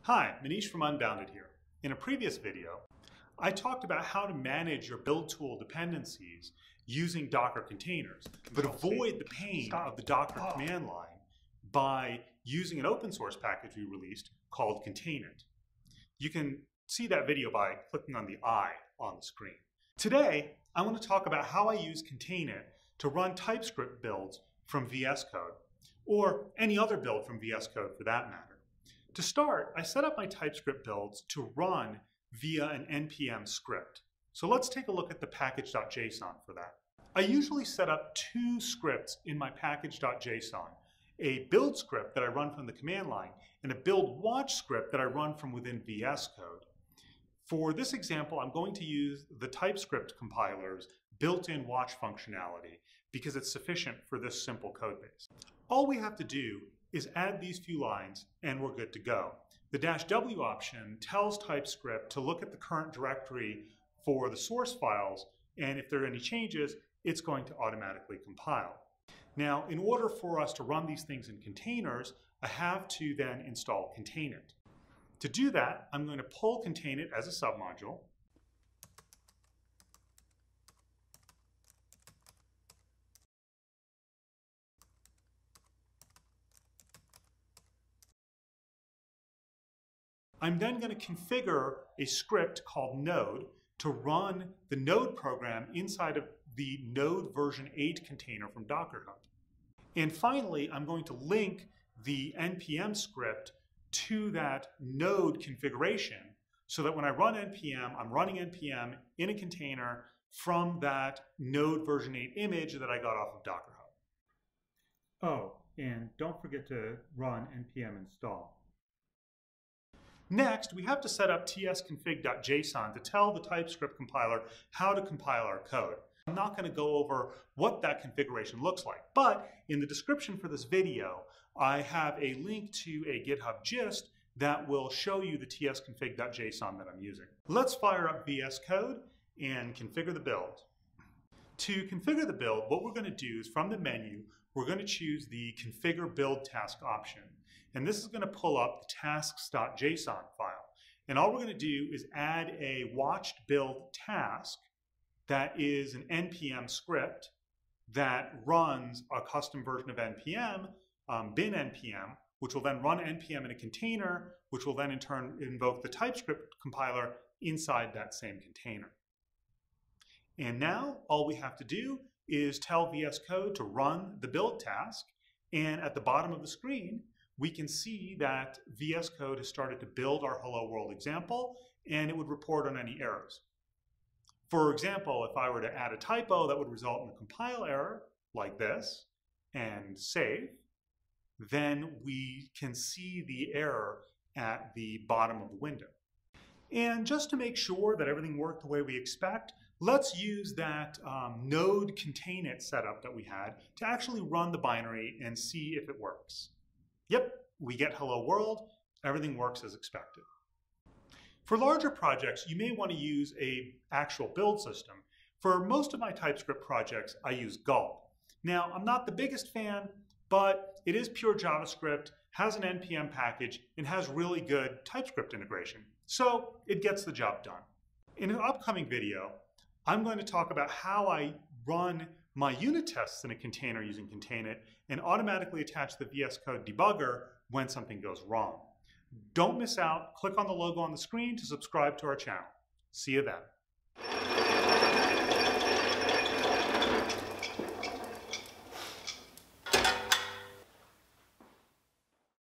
Hi, Manish from Unbounded here. In a previous video, I talked about how to manage your build tool dependencies using Docker containers, but avoid the pain of the Docker command line by using an open source package we released called ContainIt. You can see that video by clicking on the eye on the screen. Today, I want to talk about how I use ContainIt to run Typescript builds from VSCode, or any other build from VSCode for that matter. To start, I set up my Typescript builds to run via an npm script. So let's take a look at the package.json for that. I usually set up two scripts in my package.json, a build script that I run from the command line and a build watch script that I run from within VSCode. For this example, I'm going to use the Typescript compiler's built-in watch functionality because it's sufficient for this simple code base. All we have to do is add these few lines and we're good to go. The -w option tells Typescript to look at the current directory for the source files, and if there are any changes, it's going to automatically compile. Now, in order for us to run these things in containers, I have to then install ContainIt. To do that, I'm going to pull ContainIt as a submodule. I'm then going to configure a script called node to run the node program inside of the node version 8 container from Docker Hub. And finally, I'm going to link the npm script to that node configuration so that when I run npm, I'm running npm in a container from that node version 8 image that I got off of Docker Hub. Oh, and don't forget to run npm install. Next, we have to set up tsconfig.json to tell the Typescript compiler how to compile our code. I'm not going to go over what that configuration looks like, but in the description for this video, I have a link to a GitHub gist that will show you the tsconfig.json that I'm using. Let's fire up VSCode and configure the build. To configure the build, what we're going to do is from the menu, we're going to choose the configure build task option. And this is going to pull up the tasks.json file. And all we're going to do is add a watched build task that is an npm script that runs a custom version of npm, bin npm, which will then run npm in a container, which will then in turn invoke the Typescript compiler inside that same container. And now all we have to do is tell VSCode to run the build task, and at the bottom of the screen, we can see that VSCode has started to build our Hello World example, and it would report on any errors. For example, if I were to add a typo, that would result in a compile error like this, and save, then we can see the error at the bottom of the window. And just to make sure that everything worked the way we expect, let's use that node ContainIt setup that we had to actually run the binary and see if it works. Yep, we get hello world, everything works as expected. For larger projects, you may want to use an actual build system. For most of my Typescript projects, I use Gulp. Now, I'm not the biggest fan, but it is pure JavaScript, has an npm package, and has really good Typescript integration. So it gets the job done. In an upcoming video, I'm going to talk about how I run my unit tests in a container using ContainIt and automatically attach the VSCode debugger when something goes wrong. Don't miss out. Click on the logo on the screen to subscribe to our channel. See you then.